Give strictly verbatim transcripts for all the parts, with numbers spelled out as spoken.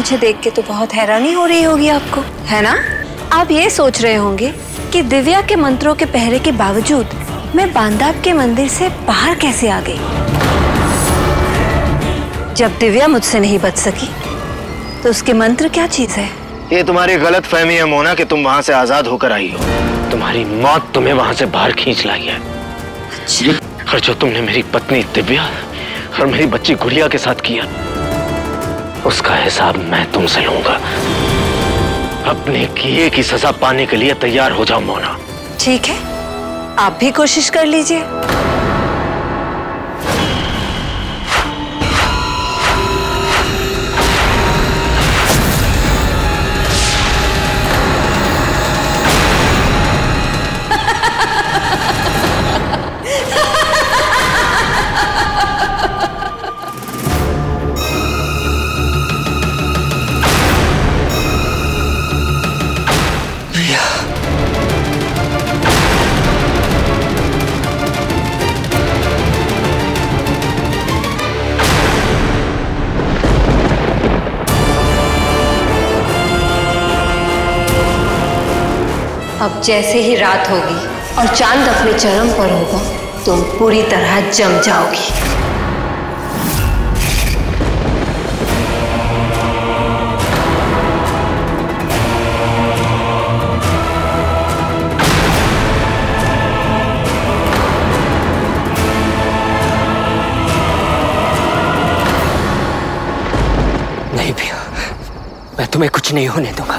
मुझे देख के तो बहुत हैरानी हो रही होगी आपको, है ना? आप ये सोच रहे होंगे कि दिव्या के मंत्रों के पहरे के बावजूद मैं बांदाब के मंदिर से बाहर कैसे आ गई। जब दिव्या मुझसे नहीं बच सकी तो उसके मंत्र क्या चीज है? ये तुम्हारी गलत फहमी है मोना कि तुम वहां से आजाद होकर आई हो। तुम्हारी मौत तुम्हें वहां से बाहर खींच लाई है। अच्छा। और जो तुमने मेरी पत्नी दिव्या और मेरी बच्ची गुड़िया के साथ किया, उसका हिसाब मैं तुमसे लूंगा। अपने किए की सजा पाने के लिए तैयार हो जाओ मोना। ठीक है, आप भी कोशिश कर लीजिए। अब जैसे ही रात होगी और चांद अपने चरम पर होगा, तुम पूरी तरह जम जाओगी। नहीं भैया, मैं तुम्हें कुछ नहीं होने दूंगा।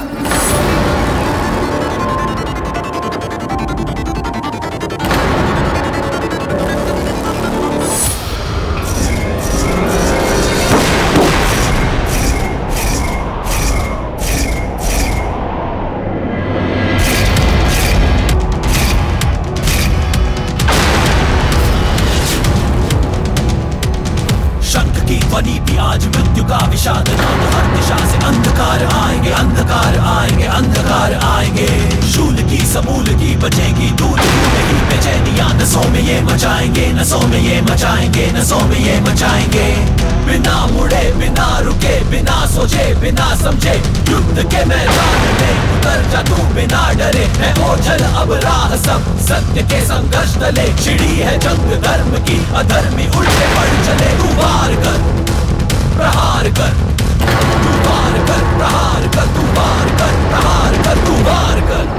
बनी भी आज मृत्यु का विषाद नाद, हर दिशा से अंधकार आएंगे, अंधकार आएंगे, अंधकार आएंगे। शूल की समूल की बचेगी दूध नहीं बेचैनियां, नसों में ये मचाएंगे, नसों में ये मचाएंगे, नसों में ये मचाएंगे। बिना मुड़े, बिना रुके, बिना सोचे, बिना समझे, युद्ध के मैदान में उतर जा तू बिना डरे। है ओझल अब राह सब सत्य के संघर्ष तले, छिड़ी है जंग धर्म की, अधर्मी उल्टे पड़ चले। तू वार कर, प्रहार कर, तू वार कर, प्रहार कर, तू वार कर, प्रहार कर, तू वार कर।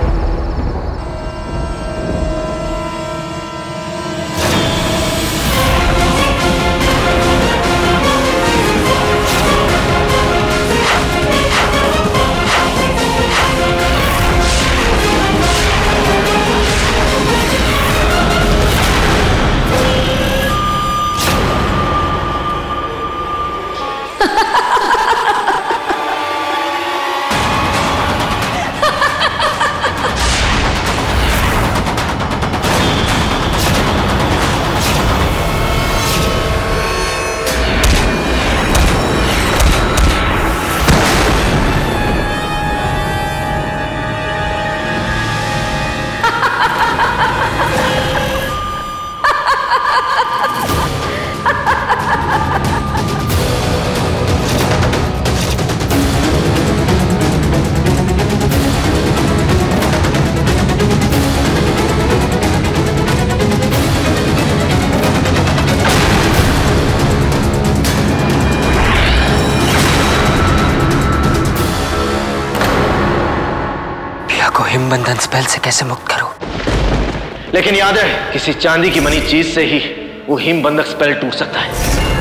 हिमबंधन स्पेल से कैसे मुक्त करूं? लेकिन याद है, किसी चांदी की बनी चीज से ही वो हिमबंधक स्पेल टूट सकता है।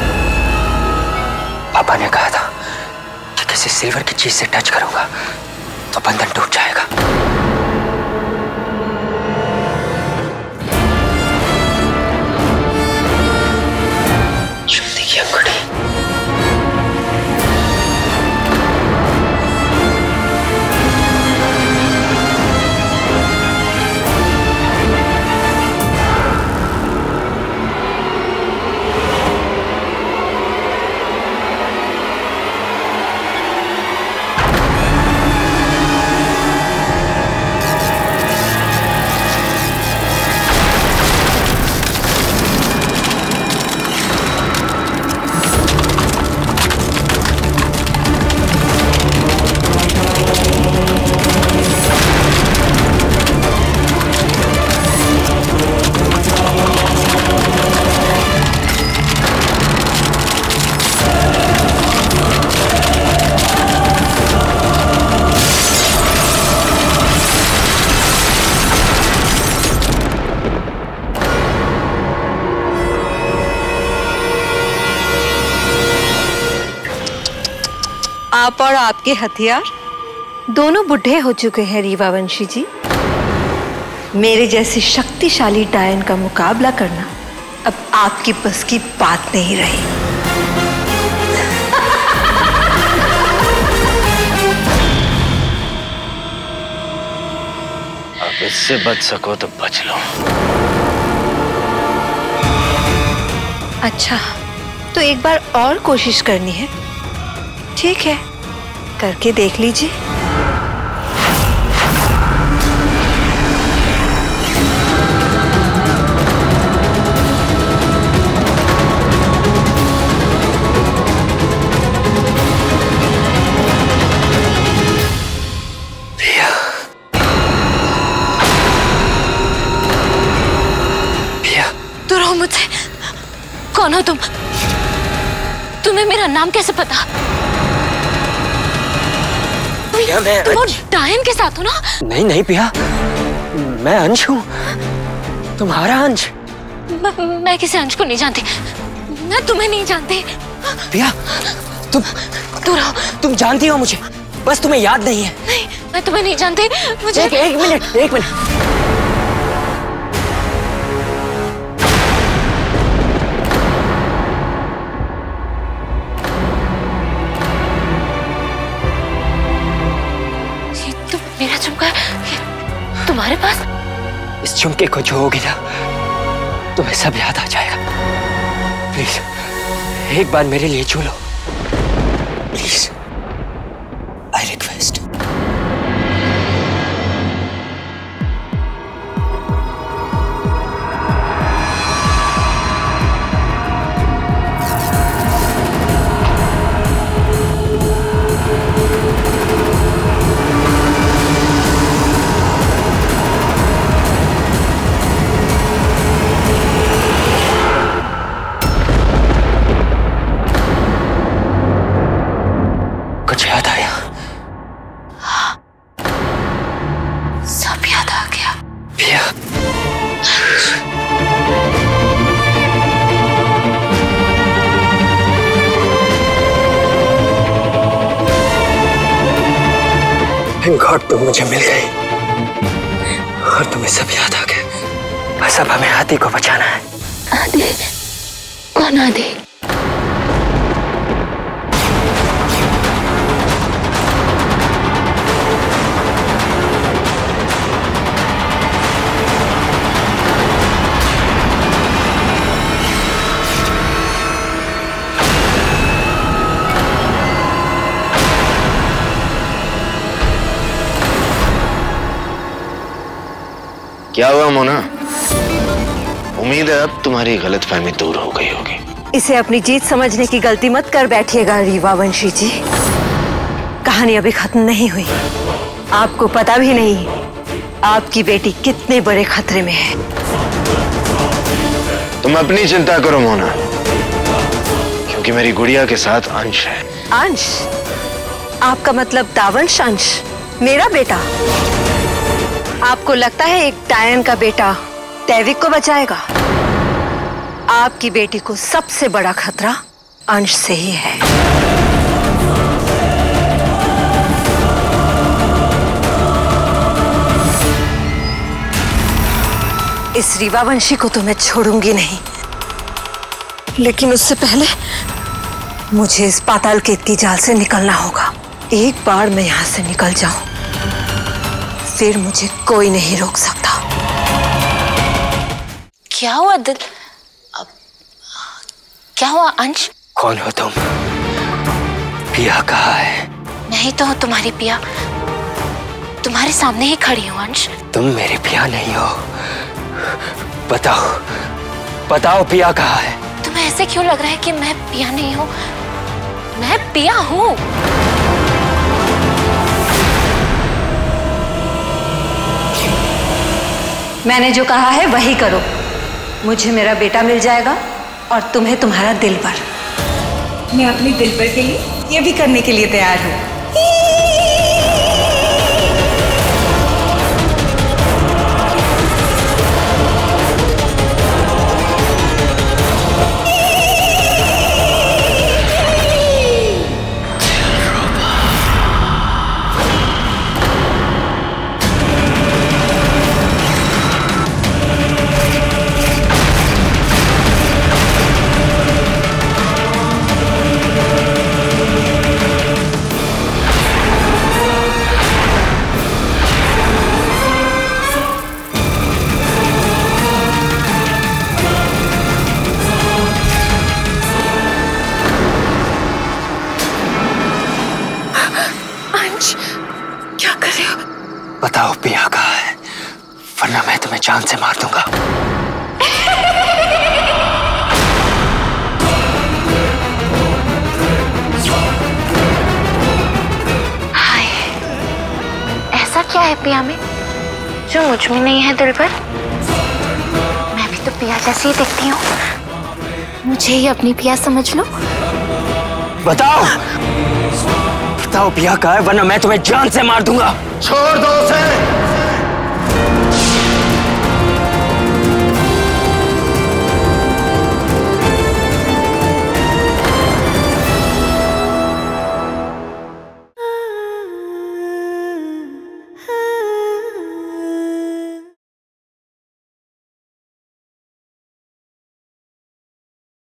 पापा ने कहा था कि किसी सिल्वर की चीज से टच करूंगा तो बंधन टूट जाएगा। चुंदी की अंगूठी। आप और आपके हथियार दोनों बुढ़े हो चुके हैं रीवा वंशी जी। मेरे जैसी शक्तिशाली डायन का मुकाबला करना अब आपकी बस की बात नहीं रही। अब इससे बच सको तो बच लो। अच्छा, तो एक बार और कोशिश करनी है? ठीक है, करके देख लीजिए। तो रो मुझसे, कौन हो तुम? तुम्हें मेरा नाम कैसे पता? पिया, मैं तुम डायन के साथ हो ना? नहीं नहीं पिया, मैं अंश हूँ, तुम्हारा अंश। मैं, मैं किसी अंश को नहीं जानती, मैं तुम्हें नहीं जानती। पिया, तुम तू रहो। तुम जानती हो मुझे, बस तुम्हें याद नहीं है। नहीं, मैं तुम्हें नहीं जानती। मुझे एक, एक मिनट एक मिनट मेरा झुमका तुम्हारे पास? इस झुमके को छूओगी ना, तुम्हें सब याद आ जाएगा। प्लीज एक बार मेरे लिए छू लो, प्लीज, आई रिक्वेस्ट। कुछ याद आया? सब याद आ गया। पिया, थैंक गॉड तुम मुझे मिल गई और तुम्हें सब याद आ गया। बस अब हमें आदि को बचाना है। आदि? कौन आदि? क्या हुआ मोना? उम्मीद है अब तुम्हारी गलतफहमी दूर हो गई होगी। इसे अपनी जीत समझने की गलती मत कर बैठिएगा रीवा वंशी जी। कहानी अभी खत्म नहीं हुई। आपको पता भी नहीं आपकी बेटी कितने बड़े खतरे में है। तुम अपनी चिंता करो मोना, क्योंकि मेरी गुड़िया के साथ अंश है। अंश? आपका मतलब दावंश अंश, मेरा बेटा? आपको लगता है एक डायन का बेटा दैविक को बचाएगा? आपकी बेटी को सबसे बड़ा खतरा अंश से ही है। इस रीवा वंशी को तो मैं छोड़ूंगी नहीं, लेकिन उससे पहले मुझे इस पाताल केत की जाल से निकलना होगा। एक बार मैं यहां से निकल जाऊं, फिर मुझे कोई नहीं रोक सकता। क्या हुआ दिल? अब क्या हुआ अंश? कौन हो तुम? पिया कहाँ है? मैं ही तो हूँ तुम्हारी पिया, तुम्हारे सामने ही खड़ी हूँ अंश। तुम मेरी पिया नहीं हो। बताओ बताओ पिया कहाँ है? तुम्हें ऐसे क्यों लग रहा है कि मैं पिया नहीं हूँ? मैं पिया हूँ। मैंने जो कहा है वही करो। मुझे मेरा बेटा मिल जाएगा और तुम्हें तुम्हारा दिलबर। मैं अपनी दिलबर के लिए ये भी करने के लिए तैयार हूँ। बताओ पिया कहाँ है, वरना मैं तुम्हें जान से मार दूंगा। हाय, ऐसा क्या है पिया में जो मुझ में नहीं है दिल पर? मैं भी तो पिया जैसी ही दिखती हूँ, मुझे ही अपनी पिया समझ लो। बताओ बताओ पिया कहाँ है, वरना मैं तुम्हें जान से मार दूंगा। छोड़ दो उसे।